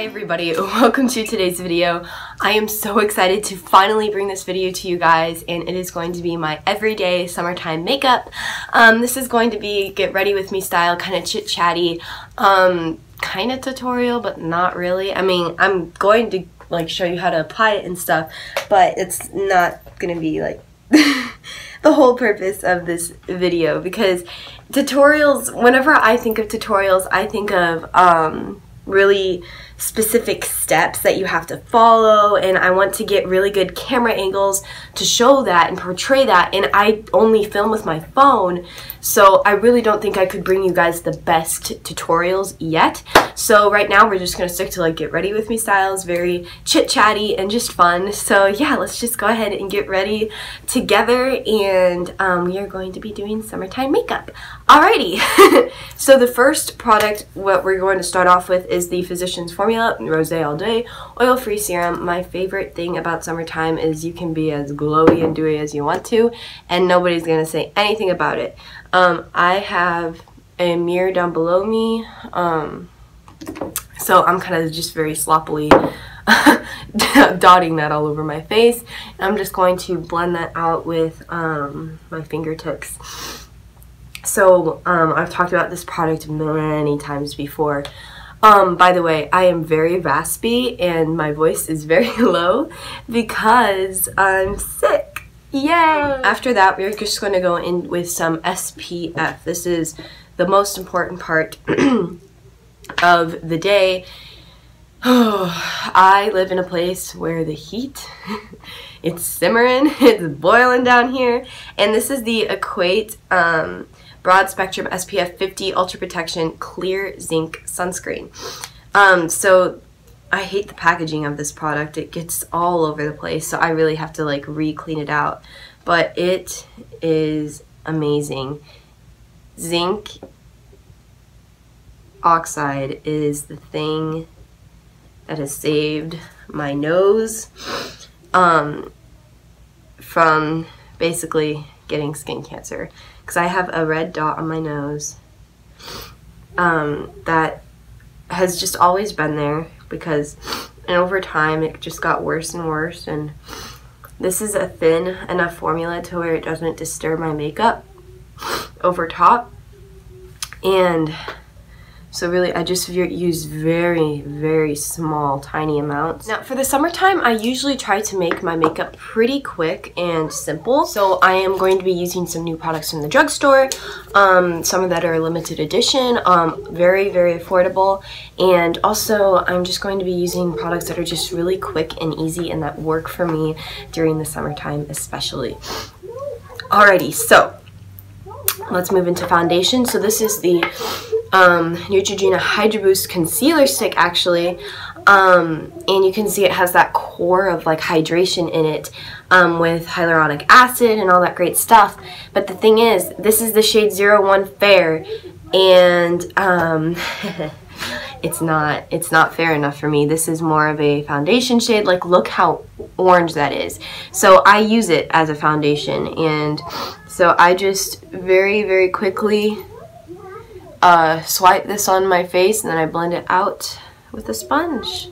Hi everybody, welcome to today's video. I am so excited to finally bring this video to you guys, and it is going to be my everyday summertime makeup. This is going to be get ready with me style, kind of chit chatty, kind of tutorial, but not really. I mean, I'm going to like show you how to apply it and stuff, but it's not gonna be like the whole purpose of this video, because tutorials, whenever I think of tutorials, I think of really specific steps that you have to follow, and I want to get really good camera angles to show that and portray that, and I only film with my phone, so I really don't think I could bring you guys the best tutorials yet. So right now we're just gonna stick to like get ready with me styles, very chit chatty and just fun. So yeah, let's just go ahead and get ready together, and we are going to be doing summertime makeup. Alrighty. So the first product, what we're going to start off with, is the Physicians Formula Rosé All Day Oil-Free Serum. My favorite thing about summertime is you can be as glowy and dewy as you want to, and nobody's gonna say anything about it. I have a mirror down below me, so I'm kind of just very sloppily dotting that all over my face. I'm just going to blend that out with my fingertips. So I've talked about this product many times before. By the way, I am very raspy and my voice is very low because I'm sick. Yay! After that, we're just going to go in with some SPF. This is the most important part of the day. I live in a place where the heat, it's simmering, it's boiling down here, and this is the Equate Broad Spectrum SPF 50 Ultra Protection Clear Zinc Sunscreen. So I hate the packaging of this product. It gets all over the place, so I really have to like re-clean it out. But it is amazing. Zinc oxide is the thing that has saved my nose from basically getting skin cancer, because I have a red dot on my nose that has just always been there, because and over time it just got worse and worse, and this is a thin enough formula to where it doesn't disturb my makeup over top. And so really, I just use very, very small, tiny amounts. Now, for the summertime, I usually try to make my makeup pretty quick and simple. So I am going to be using some new products from the drugstore. Some of that are limited edition, very, very affordable. And also, I'm just going to be using products that are just really quick and easy and that work for me during the summertime especially. Alrighty, so let's move into foundation. So this is the Neutrogena Hydro Boost Concealer Stick, actually, and you can see it has that core of like hydration in it, with hyaluronic acid and all that great stuff. But the thing is, this is the shade 01 Fair, and it's not fair enough for me. This is more of a foundation shade. Like, look how orange that is. So I use it as a foundation, and so I just very, very quickly swipe this on my face, and then I blend it out with a sponge.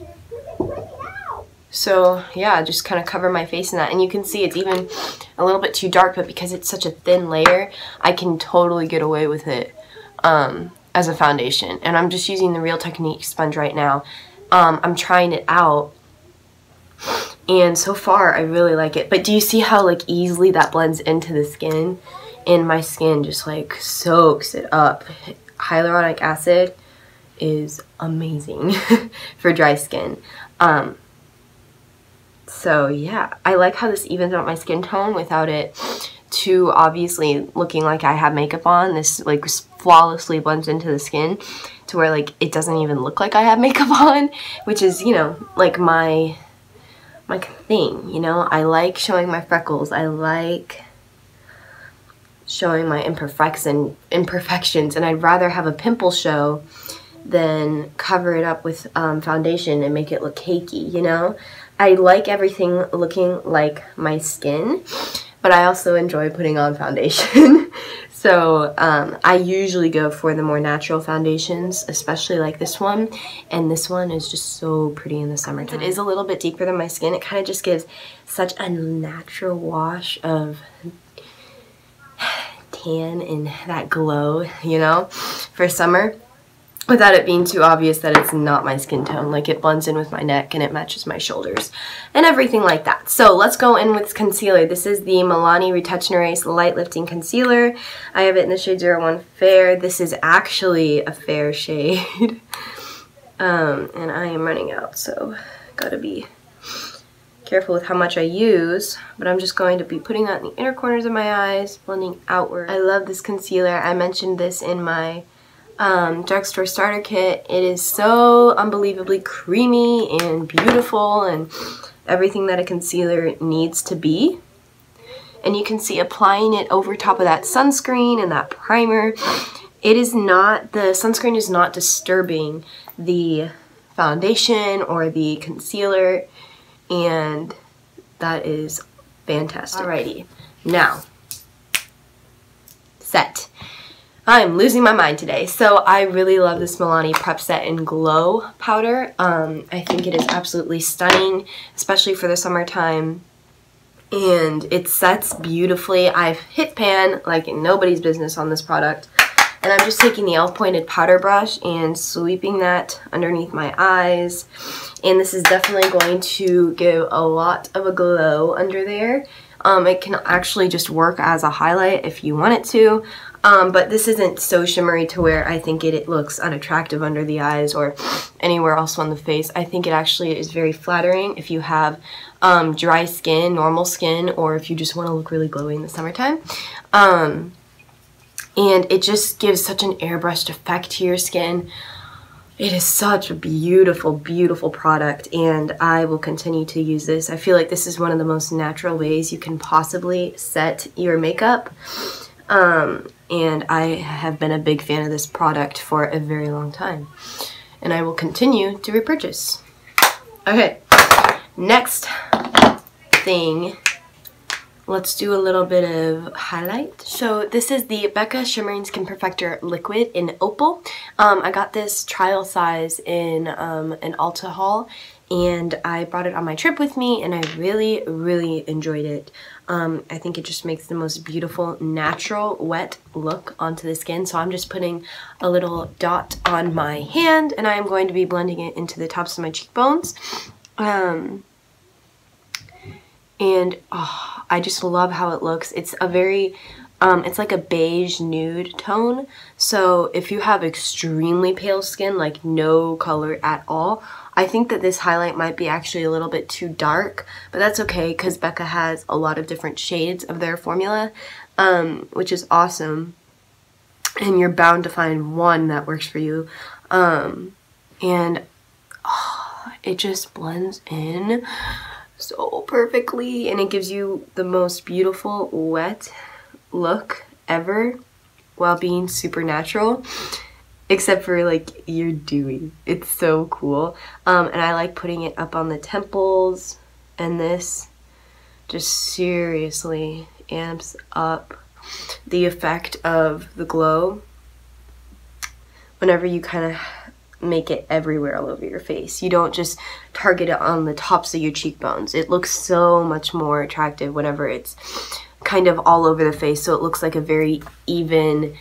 So yeah, just kind of cover my face in that, and you can see it's even a little bit too dark, but because it's such a thin layer, I can totally get away with it as a foundation. And I'm just using the Real Technique sponge right now. I'm trying it out, and so far I really like it. But do you see how like easily that blends into the skin? And my skin just like soaks it up. Hyaluronic acid is amazing for dry skin. So yeah, I like how this evens out my skin tone without it too obviously looking like I have makeup on. This like flawlessly blends into the skin to where like it doesn't even look like I have makeup on, which is, you know, like my thing, you know. I like showing my freckles. I like showing my imperfections, and I'd rather have a pimple show than cover it up with foundation and make it look cakey, you know? I like everything looking like my skin, but I also enjoy putting on foundation. So I usually go for the more natural foundations, especially like this one. And this one is just so pretty in the summertime. It is a little bit deeper than my skin. It kind of just gives such a natural wash of tan and that glow, you know, for summer, without it being too obvious that it's not my skin tone. Like, it blends in with my neck and it matches my shoulders and everything like that. So let's go in with concealer. This is the Milani Retouch and Erase Light Lifting Concealer. I have it in the shade 01 Fair. This is actually a fair shade. And I am running out, so gotta be careful with how much I use, but I'm just going to be putting that in the inner corners of my eyes, blending outward. I love this concealer. I mentioned this in my drugstore starter kit. It is so unbelievably creamy and beautiful and everything that a concealer needs to be. And you can see applying it over top of that sunscreen and that primer. It is not, the sunscreen is not disturbing the foundation or the concealer, and that is fantastic. Alrighty, now, set. I'm losing my mind today. So I really love this Milani Prep Set and Glow powder. I think it is absolutely stunning, especially for the summertime. And it sets beautifully. I've hit pan like nobody's business on this product. And I'm just taking the e.l.f. pointed powder brush and sweeping that underneath my eyes. And this is definitely going to give a lot of a glow under there. It can actually just work as a highlight if you want it to. But this isn't so shimmery to where I think it looks unattractive under the eyes or anywhere else on the face. I think it actually is very flattering if you have dry skin, normal skin, or if you just want to look really glowy in the summertime. And it just gives such an airbrushed effect to your skin. It is such a beautiful, beautiful product, and I will continue to use this. I feel like this is one of the most natural ways you can possibly set your makeup. And I have been a big fan of this product for a very long time. And I will continue to repurchase. Okay, next thing. Let's do a little bit of highlight. So this is the Becca Shimmering Skin Perfector Liquid in Opal. I got this trial size in an Ulta haul, and I brought it on my trip with me, and I really, really enjoyed it. I think it just makes the most beautiful, natural, wet look onto the skin. So I'm just putting a little dot on my hand, and I am going to be blending it into the tops of my cheekbones. And oh, I just love how it looks. It's a very, it's like a beige nude tone. So if you have extremely pale skin, like no color at all, I think that this highlight might be actually a little bit too dark, but that's okay because Becca has a lot of different shades of their formula, which is awesome. And you're bound to find one that works for you. And oh, it just blends in so perfectly, and it gives you the most beautiful wet look ever while being super natural, except for like you're dewy. It's so cool. And I like putting it up on the temples, and this just seriously amps up the effect of the glow whenever you kind of make it everywhere all over your face. You don't just target it on the tops of your cheekbones. It looks so much more attractive whenever it's kind of all over the face, so it looks like a very even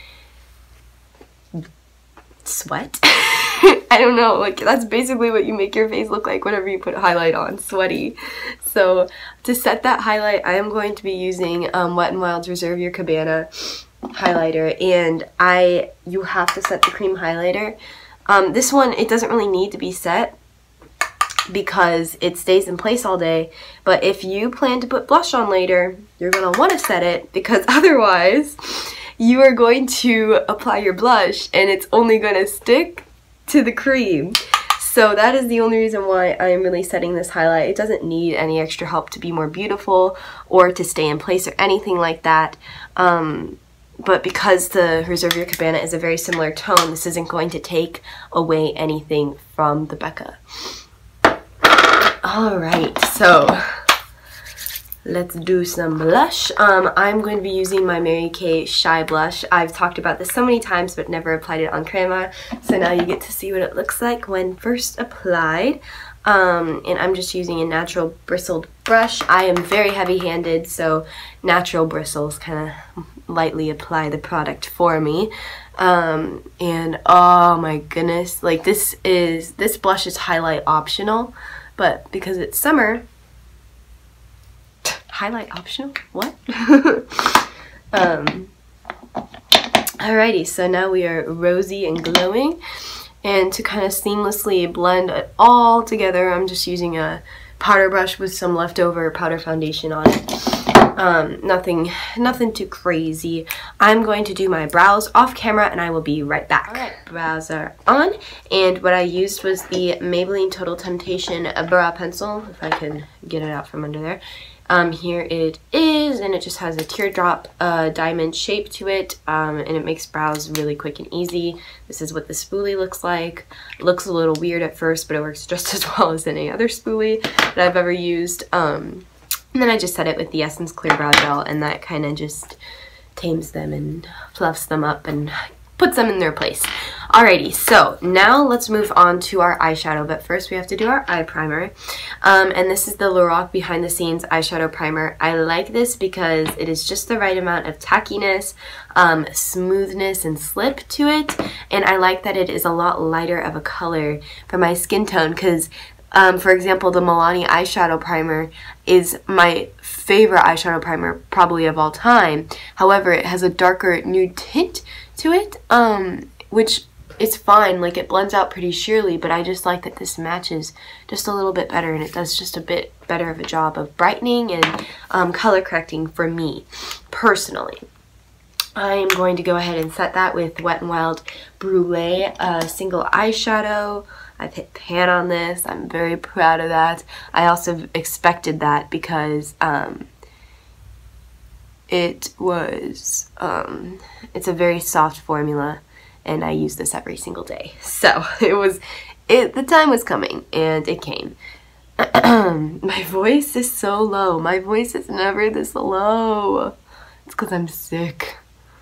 sweat. I don't know, like that's basically what you make your face look like whenever you put a highlight on, sweaty. So to set that highlight, I am going to be using Wet n Wild's Reserve Your Cabana highlighter, and you have to set the cream highlighter. This one, it doesn't really need to be set because it stays in place all day, but if you plan to put blush on later, you're going to want to set it, because otherwise you are going to apply your blush and it's only going to stick to the cream. So that is the only reason why I am really setting this highlight. It doesn't need any extra help to be more beautiful or to stay in place or anything like that. But because the Reserve Your Cabana is a very similar tone, this isn't going to take away anything from the Becca. Alright, so let's do some blush. I'm going to be using my Mary Kay Shy Blush. I've talked about this so many times but never applied it on camera, so now you get to see what it looks like when first applied. And I'm just using a natural bristled brush. I am very heavy-handed, so natural bristles kind of lightly apply the product for me. And oh my goodness, like this blush is highlight optional, but because it's summer, highlight optional? What? Alrighty, so now we are rosy and glowing. And to kind of seamlessly blend it all together, I'm just using a powder brush with some leftover powder foundation on it. Nothing too crazy. I'm going to do my brows off camera and I will be right back. Alright, brows are on, and what I used was the Maybelline Total Temptation brow pencil, if I can get it out from under there. Here it is, and it just has a teardrop diamond shape to it, and it makes brows really quick and easy. This is what the spoolie looks like. It looks a little weird at first, but it works just as well as any other spoolie that I've ever used. And then I just set it with the Essence Clear Brow Gel, and that kind of just tames them and fluffs them up and puts them in their place. Alrighty, so now let's move on to our eyeshadow, but first we have to do our eye primer. And this is the Lorac Behind the Scenes eyeshadow primer. I like this because it is just the right amount of tackiness, smoothness, and slip to it, and I like that it is a lot lighter of a color for my skin tone, because for example, the Milani eyeshadow primer is my favorite eyeshadow primer probably of all time. However, it has a darker nude tint to it, which is fine, like it blends out pretty sheerly, but I just like that this matches just a little bit better, and it does just a bit better of a job of brightening and color correcting for me personally. I am going to go ahead and set that with Wet n Wild Brulee single eyeshadow. I've hit pan on this. I'm very proud of that. I also expected that because it's a very soft formula, and I use this every single day. So the time was coming, and it came. My voice is so low. My voice is never this low. It's because I'm sick.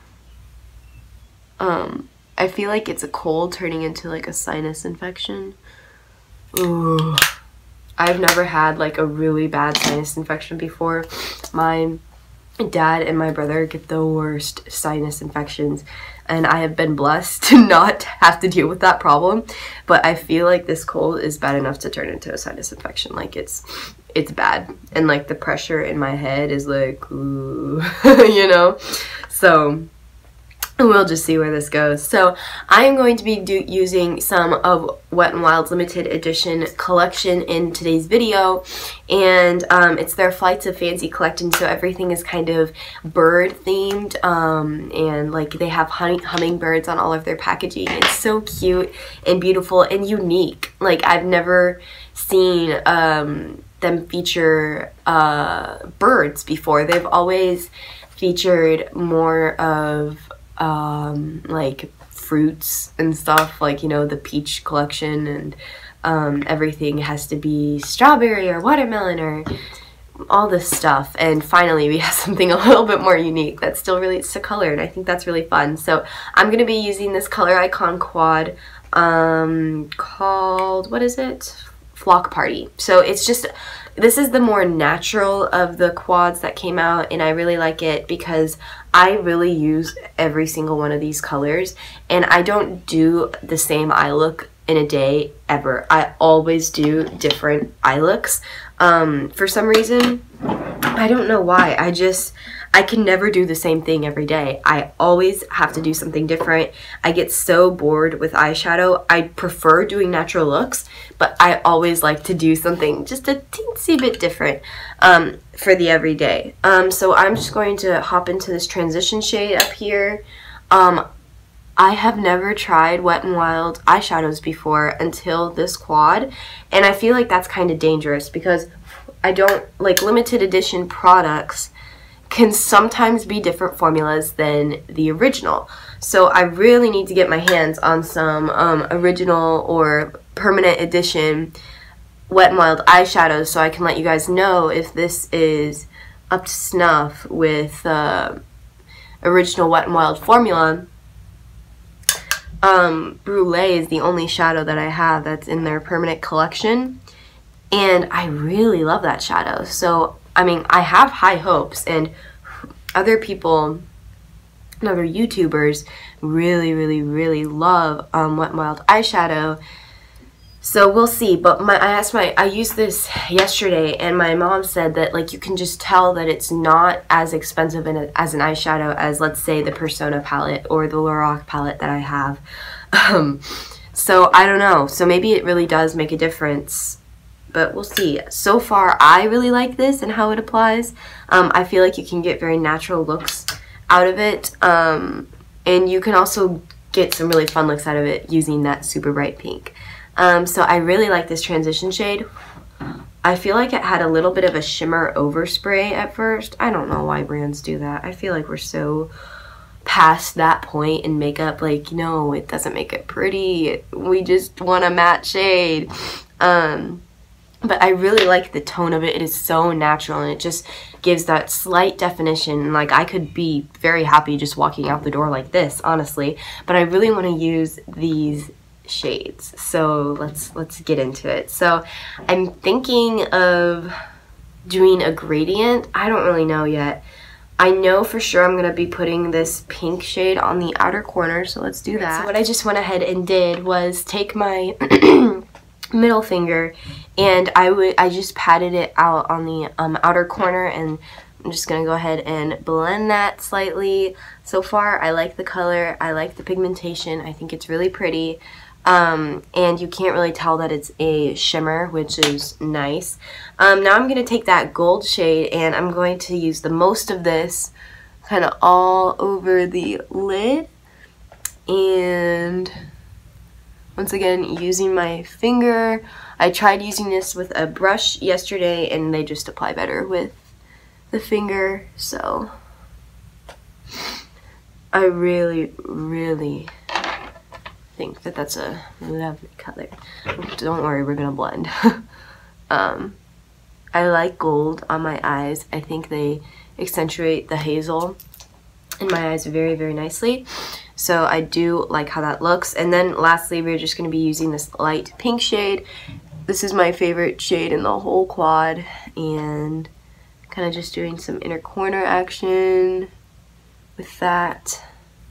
I feel like it's a cold turning into like a sinus infection. Ooh. I've never had like a really bad sinus infection before. My dad and my brother get the worst sinus infections, and I have been blessed to not have to deal with that problem, but I feel like this cold is bad enough to turn into a sinus infection. Like it's bad, and like the pressure in my head is like, ooh, you know? So we'll just see where this goes. So I am going to be using some of Wet n Wild's limited edition collection in today's video, and it's their Flights of Fancy collection, so everything is kind of bird themed, and like they have hummingbirds on all of their packaging. It's so cute and beautiful and unique. Like I've never seen them feature birds before. They've always featured more of like fruits and stuff, like, you know, the peach collection, and everything has to be strawberry or watermelon or all this stuff, and finally we have something a little bit more unique that still relates to color, and I think that's really fun. So I'm going to be using this Color Icon quad called, what is it? Flock Party. So it's just, this is the more natural of the quads that came out, and I really like it because I really use every single one of these colors, and I don't do the same eye look in a day ever. I always do different eye looks. For some reason, I don't know why. I can never do the same thing every day. I always have to do something different. I get so bored with eyeshadow. I prefer doing natural looks, but I always like to do something just a teensy bit different for the everyday. So I'm just going to hop into this transition shade up here. I have never tried Wet n Wild eyeshadows before until this quad, and I feel like that's kind of dangerous because I don't like limited edition products can sometimes be different formulas than the original. So I really need to get my hands on some original or permanent edition Wet n Wild eyeshadows so I can let you guys know if this is up to snuff with original Wet n Wild formula. Brulee is the only shadow that I have that's in their permanent collection, and I really love that shadow. So I mean, I have high hopes, and other people and other YouTubers really love Wet n Wild eyeshadow. So we'll see. But I used this yesterday, and my mom said that like you can just tell that it's not as expensive as an eyeshadow as, let's say, the Persona palette or the Lorac palette that I have. So I don't know. So maybe it really does make a difference, but we'll see. So far, I really like this and how it applies. I feel like you can get very natural looks out of it, and you can also get some really fun looks out of it using that super bright pink. So I really like this transition shade. I feel like it had a little bit of a shimmer overspray at first. I don't know why brands do that. I feel like we're so past that point in makeup. Like, no, it doesn't make it pretty. We just want a matte shade. But I really like the tone of it. It is so natural, and it just gives that slight definition. Like, I could be very happy just walking out the door like this, honestly. But I really want to use these shades. So let's get into it. So I'm thinking of doing a gradient. I don't really know yet. I know for sure I'm going to be putting this pink shade on the outer corner, so let's do that. So what I just went ahead and did was take my middle finger, and I just patted it out on the outer corner, and I'm just going to go ahead and blend that slightly. So far, I like the color, I like the pigmentation, I think it's really pretty, and you can't really tell that it's a shimmer, which is nice. Now I'm going to take that gold shade, and I'm going to use the most of this kind of all over the lid, and once again, using my finger. I tried using this with a brush yesterday, and they just apply better with the finger. So I really think that that's a lovely color. Don't worry, we're gonna blend. I like gold on my eyes. I think they accentuate the hazel in my eyes very nicely. So I do like how that looks. And then lastly, we're just going to be using this light pink shade. This is my favorite shade in the whole quad, and kind of just doing some inner corner action with that.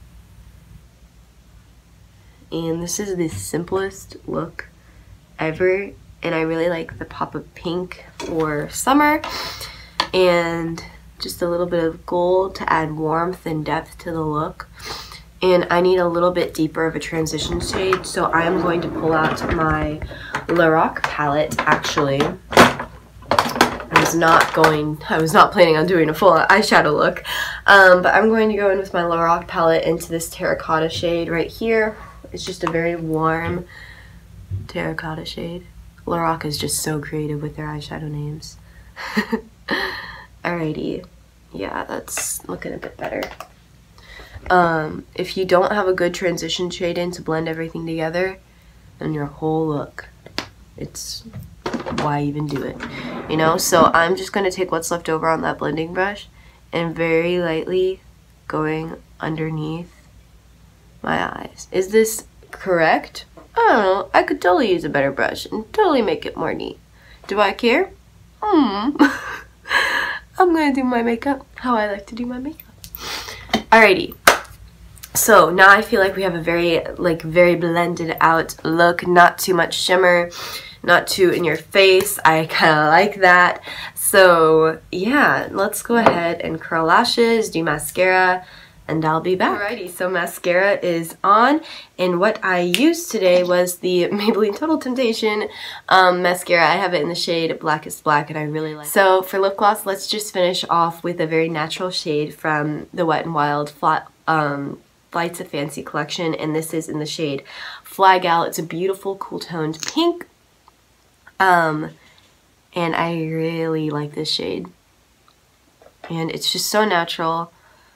And this is the simplest look ever, and I really like the pop of pink for summer, and just a little bit of gold to add warmth and depth to the look. And I need a little bit deeper of a transition shade, so I am going to pull out my Lorac palette. Actually, I was not planning on doing a full eyeshadow look, but I'm going to go in with my Lorac palette into this terracotta shade right here. It's just a very warm terracotta shade. Lorac is just so creative with their eyeshadow names. Alrighty, yeah, that's looking a bit better. If you don't have a good transition shade in to blend everything together, then your whole look, it's why even do it, you know? So I'm just going to take what's left over on that blending brush and very lightly going underneath my eyes. Is this correct? I don't know. I could totally use a better brush and totally make it more neat. Do I care? I'm going to do my makeup how I like to do my makeup. Alrighty. So now I feel like we have a very blended out look, not too much shimmer, not too in your face. I kind of like that. So yeah, let's go ahead and curl lashes, do mascara, and I'll be back. Alrighty, so mascara is on, and what I used today was the Maybelline Total Temptation mascara. I have it in the shade Blackest Black, and I really like it. So for lip gloss, let's just finish off with a very natural shade from the Wet n Wild Flights of Fancy collection, and this is in the shade Fly Gal. It's a beautiful cool toned pink, and I really like this shade, and it's just so natural,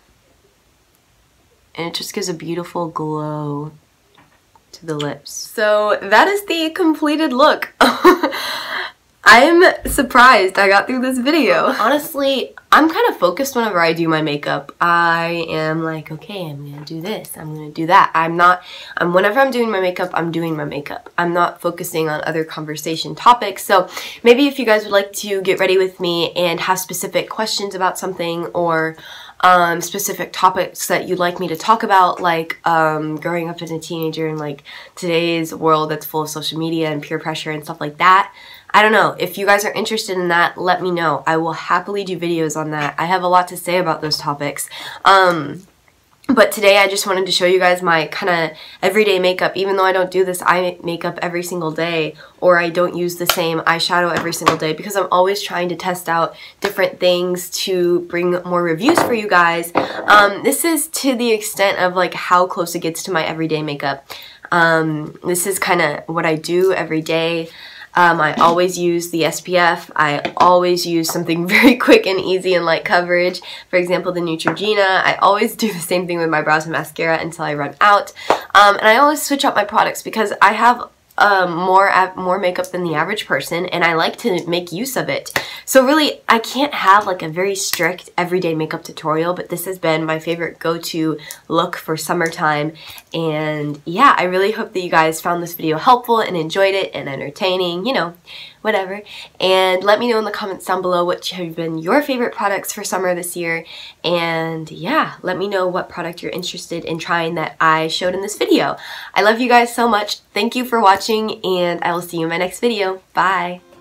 and it just gives a beautiful glow to the lips. So that is the completed look. I'm surprised I got through this video. Honestly, I'm kind of focused whenever I do my makeup. I am like, okay, I'm gonna do this, I'm gonna do that. Whenever I'm doing my makeup, I'm doing my makeup. I'm not focusing on other conversation topics. So maybe if you guys would like to get ready with me and have specific questions about something, or specific topics that you'd like me to talk about, like growing up as a teenager in like today's world that's full of social media and peer pressure and stuff like that. I don't know. If you guys are interested in that, let me know. I will happily do videos on that. I have a lot to say about those topics. But today I just wanted to show you guys my kind of everyday makeup. Even though I don't do this eye makeup every single day, or I don't use the same eyeshadow every single day, because I'm always trying to test out different things to bring more reviews for you guys. This is to the extent of like how close it gets to my everyday makeup. This is kind of what I do every day. I always use the SPF. I always use something very quick and easy and light coverage. For example, the Neutrogena. I always do the same thing with my brows and mascara until I run out. And I always switch up my products because I have more makeup than the average person, and I like to make use of it. So really, I can't have like a very strict everyday makeup tutorial, but this has been my favorite go-to look for summertime. And yeah, I really hope that you guys found this video helpful and enjoyed it and entertaining, you know, whatever. And let me know in the comments down below what have been your favorite products for summer this year. And yeah, let me know what product you're interested in trying that I showed in this video. I love you guys so much. Thank you for watching, and I will see you in my next video. Bye!